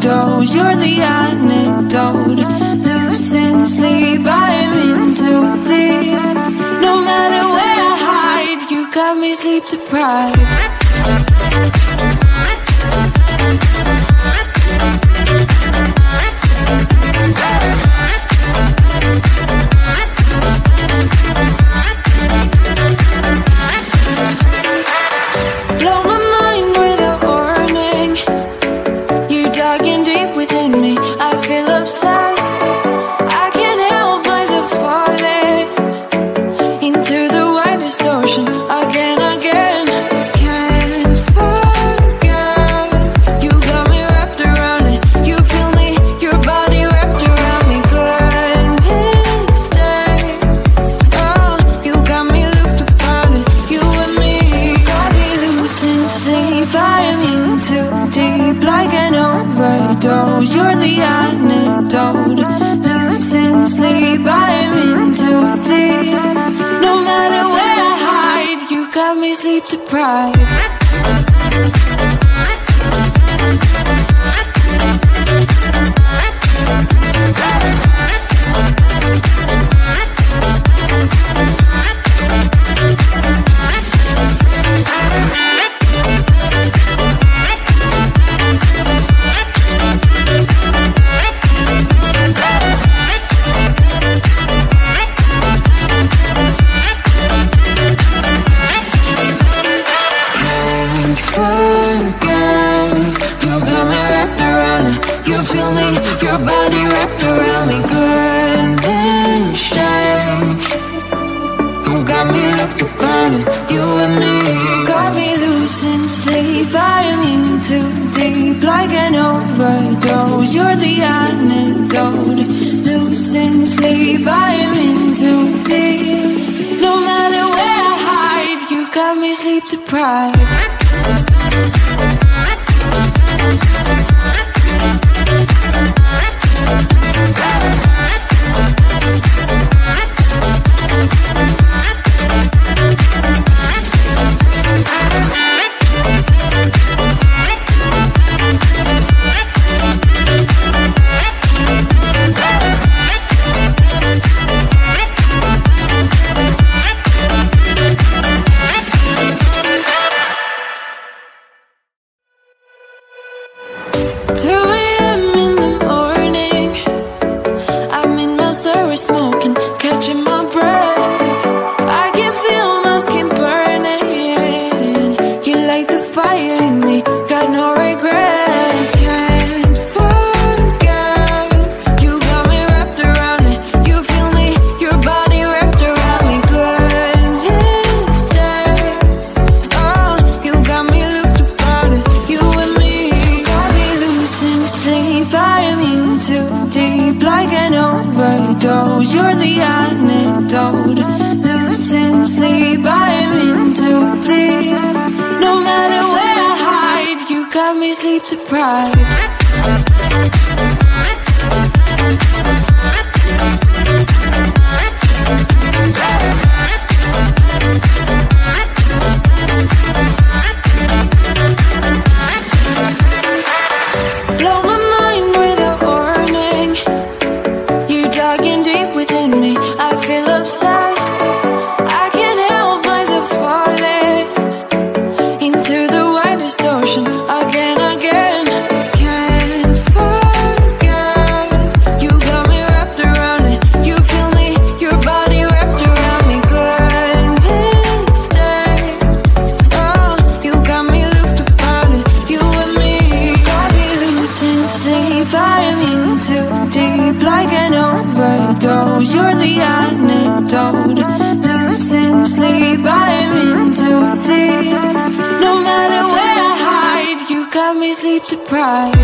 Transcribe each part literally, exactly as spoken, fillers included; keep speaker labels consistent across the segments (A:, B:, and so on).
A: overdose. You're the antidote. Losing sleep, I am in too deep. No matter where I hide, you got me sleep deprived. Blow my mind with a warning. You digging deep within me. I feel obsessed. I can't help myself falling into the widest ocean again, again. Can't forget. You got me wrapped around it. You feel me, your body wrapped around me. Couldn't stay. Oh, you got me looped upon it. You and me got me losing sleep. I am in too deep, like an overdose. You're the antidote. Losing sleep, I am in too deep. No matter where I hide, you got me sleep deprived. Feel me, your body wrapped around me. Couldn't stay. You got me looked upon it. You and me got me losing sleep. I am in too deep, like an overdose. You're the antidote. Losing sleep, I am in too deep. No matter where I hide, you got me sleep deprived. You're the antidote. Losing sleep, I am in too deep. No matter where I hide, you got me sleep deprived. You're the antidote. Losing sleep, I am in too deep. No matter where I hide, you got me sleep deprived.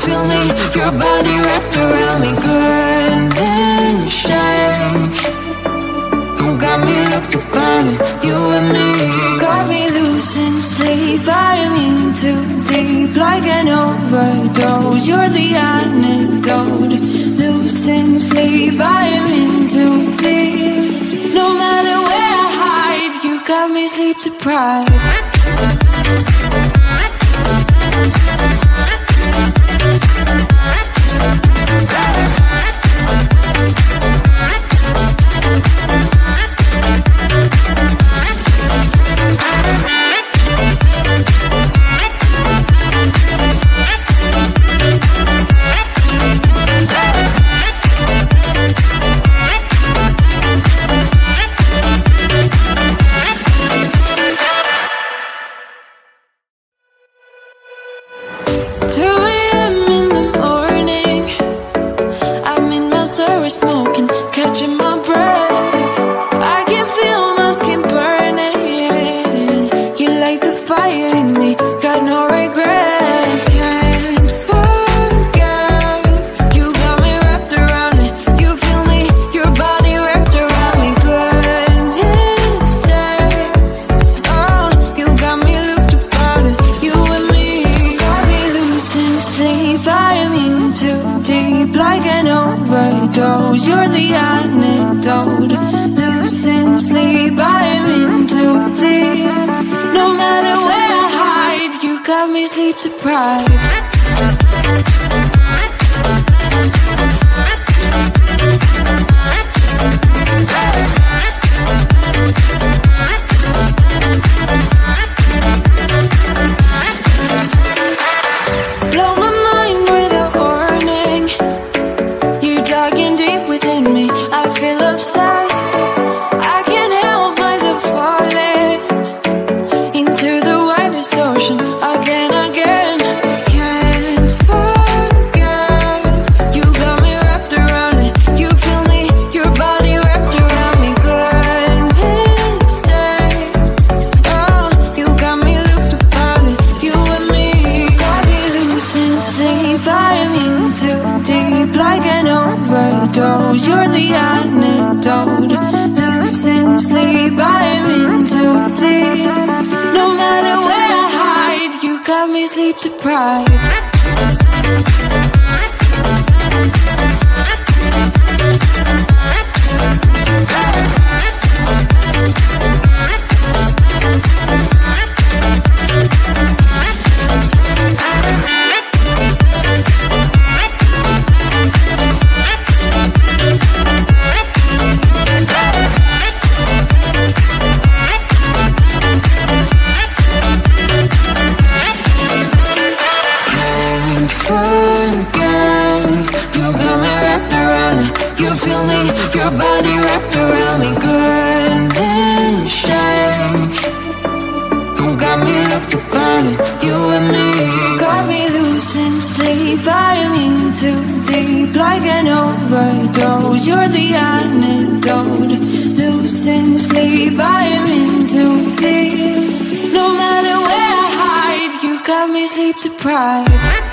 A: feel me, your body wrapped around me. Good and strange, you got me looked upon it, you and me. Got me losing sleep, I am in too deep, like an overdose. You're the antidote. Losing sleep, I am in too deep. No matter where I hide, you got me sleep deprived. Smoking, catching my breath, I can feel my skin burning. You light the fire in me, got no regrets. Can't forget, you got me wrapped around it. You feel me, your body wrapped around me. Goodness sakes, oh, you got me looked upon it, you and me. Got me losing sleep, I am in too deep, like an overdose. You're the antidote. Losing sleep, I am in too deep. No matter where I hide, you got me sleep deprived. You're the antidote. Losing sleep, I am in too deep. No matter where I hide, you got me sleep deprived. Feel me, your body wrapped around me. Good and strange, you got me looked upon it, you and me. Got me losing sleep, I am in too deep, like an overdose. You're the antidote. Losing sleep, I am in too deep. No matter where I hide, you got me sleep deprived.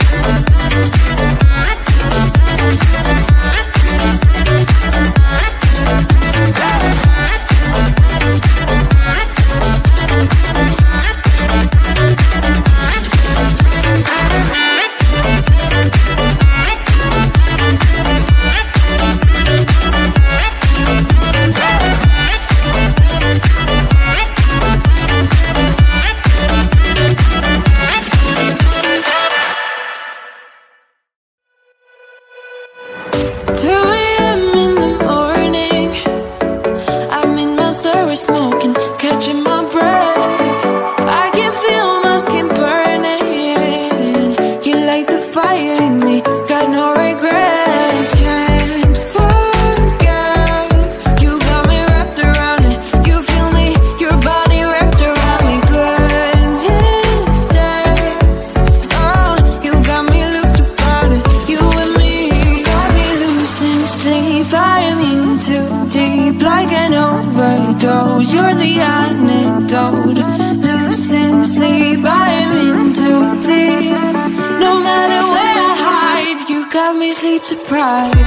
A: me sleep deprived.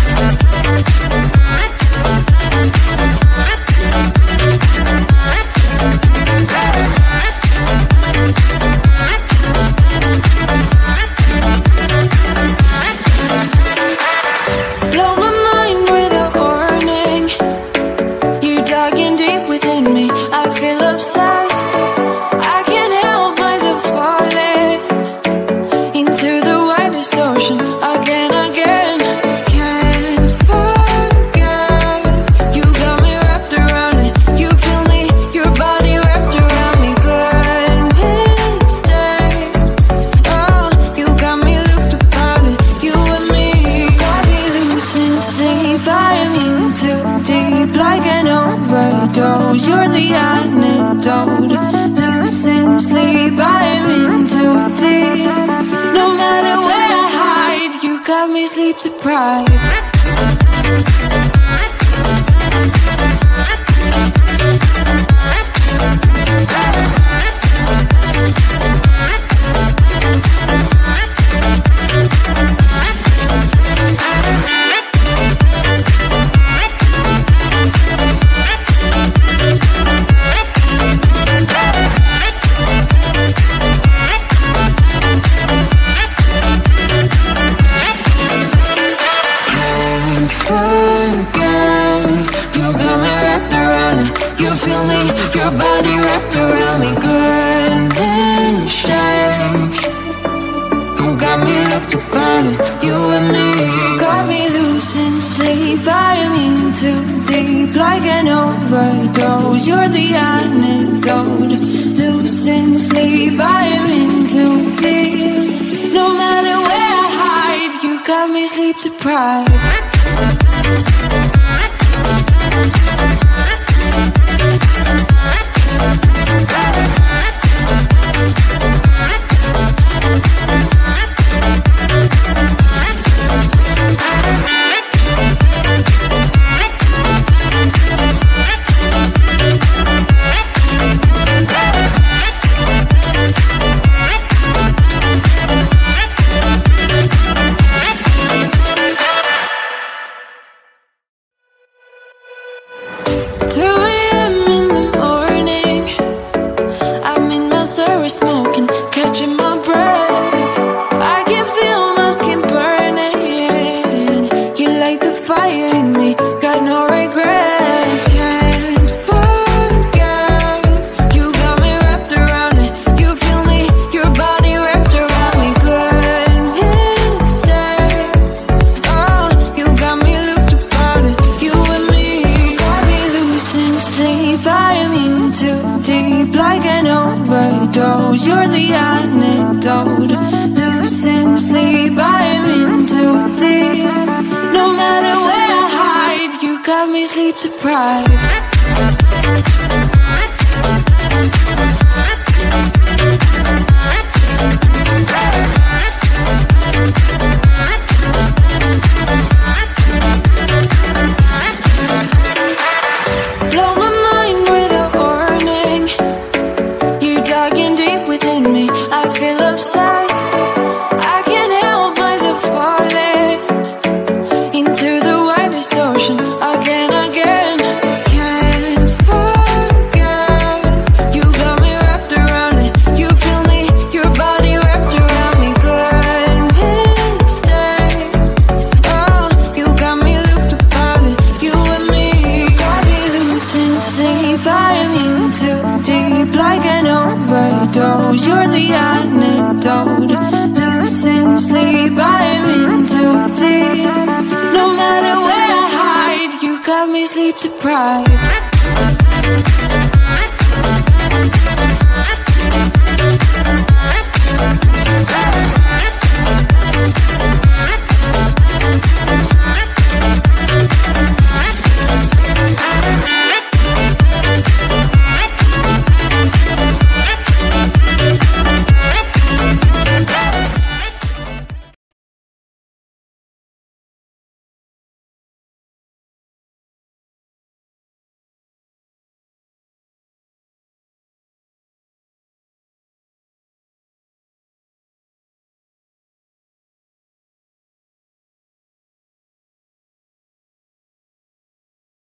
A: Blow my mind without warning. You dug in deep within me. I feel obsessed. I can't help myself falling into the widest ocean again, again. Can't forget. You got me wrapped around it. You feel me, your body wrapped around me. Good mistakes. Oh, you got me looped about it. You and me got me losing sleep. I'm in too deep, like an overdose. You're the antidote. Losing sleep, I'm in too deep. No matter where I hide, you got me sleep deprived. Feel me, your body wrapped around me. Good mistakes. You got me looked upon it. You and me got me losing sleep. I am in too deep, like an overdose. You're the antidote. Losing sleep. I am in too deep. No matter where I hide, you got me sleep deprived. Smoking, catching my breath. I can feel my skin burning. You light the fire in me, got no regrets. Can't forget. You got me wrapped around it. You feel me, your body wrapped around me. Good mistakes. Oh, you got me looped about it. You and me got me losing sleep. I am in too deep, like an overdose. You're the antidote. Losing sleep, I am in too deep. No matter where I hide, you got me sleep deprived. Blow my mind without warning. You dug in deep within me. I feel obsessed. I can't help myself falling into the widest ocean again, again. Can't forget. You got me wrapped around it. You feel me, your body wrapped around me. Good mistakes. Oh, you got me looped about it. You and me got me losing sleep. I am in too deep, like an overdose. You're the antidote. Losing sleep. I am in too deep. No matter where I hide, you got me sleep deprived.